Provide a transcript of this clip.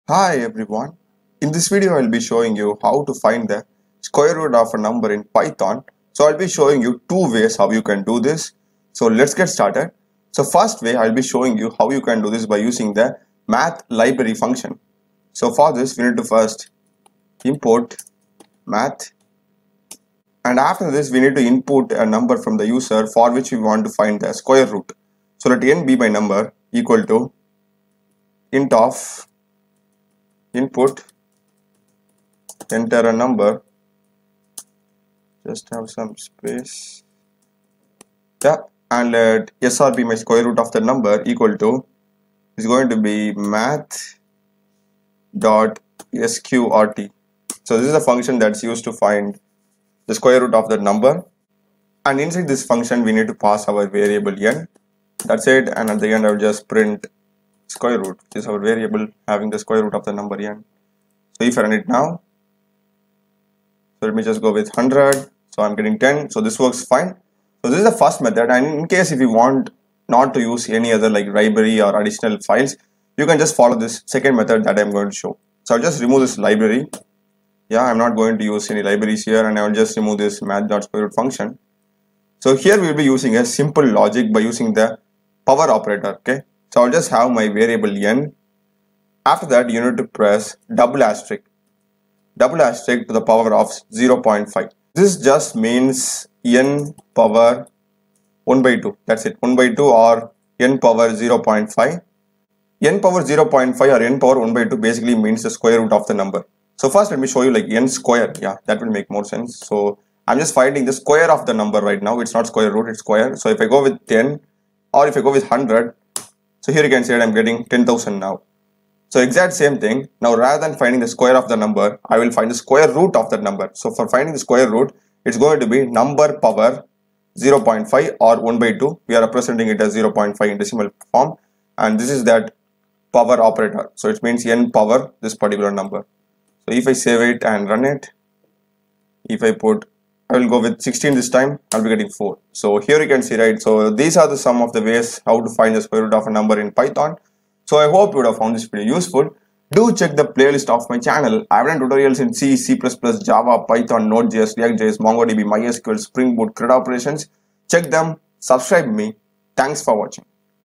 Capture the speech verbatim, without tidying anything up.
Hi everyone. In this video I'll be showing you how to find the square root of a number in Python. So I'll be showing you two ways how you can do this. So let's get started. So first way I'll be showing you how you can do this by using the math library function. So for this we need to first import math, and after this we need to input a number from the user for which we want to find the square root. So let n be my number equal to int of input, enter a number, just have some space, yeah, and let sr be my square root of the number equal to is going to be math dot sqrt. So this is a function that's used to find the square root of the number, and inside this function we need to pass our variable n. That's it, and at the end I will just print square root, which is our variable having the square root of the number n. So if I run it now, so let me just go with one hundred, so I'm getting ten, so this works fine. So this is the first method, and in case if you want not to use any other like library or additional files, you can just follow this second method that I'm going to show. So I'll just remove this library. Yeah, I'm not going to use any libraries here, and I'll just remove this math.squareroot function. So here we'll be using a simple logic by using the power operator. Okay, so I'll just have my variable n. After that you need to press double asterisk, double asterisk to the power of zero point five. This just means n power one by two. That's it, one by two or n power zero point five. N power zero point five or n power one by two basically means the square root of the number. So first let me show you like n square. Yeah, that will make more sense. So I'm just finding the square of the number right now. It's not square root, it's square. So if I go with ten, or if I go with one hundred, so here you can see that I'm getting ten thousand now. So exact same thing. Now rather than finding the square of the number, I will find the square root of that number. So for finding the square root, it's going to be number power zero point five or one by two. We are representing it as zero point five in decimal form, and this is that power operator. So it means n power this particular number. So if I save it and run it, if I put, I will go with sixteen this time, I'll be getting four. So here you can see, right? So these are the some of the ways how to find the square root of a number in Python. So I hope you would have found this video useful. Do check the playlist of my channel. I have done tutorials in C, C plus plus, Java, Python, Node.js, React.js, MongoDB, MySQL, Spring Boot, CRUD operations. Check them, subscribe me. Thanks for watching.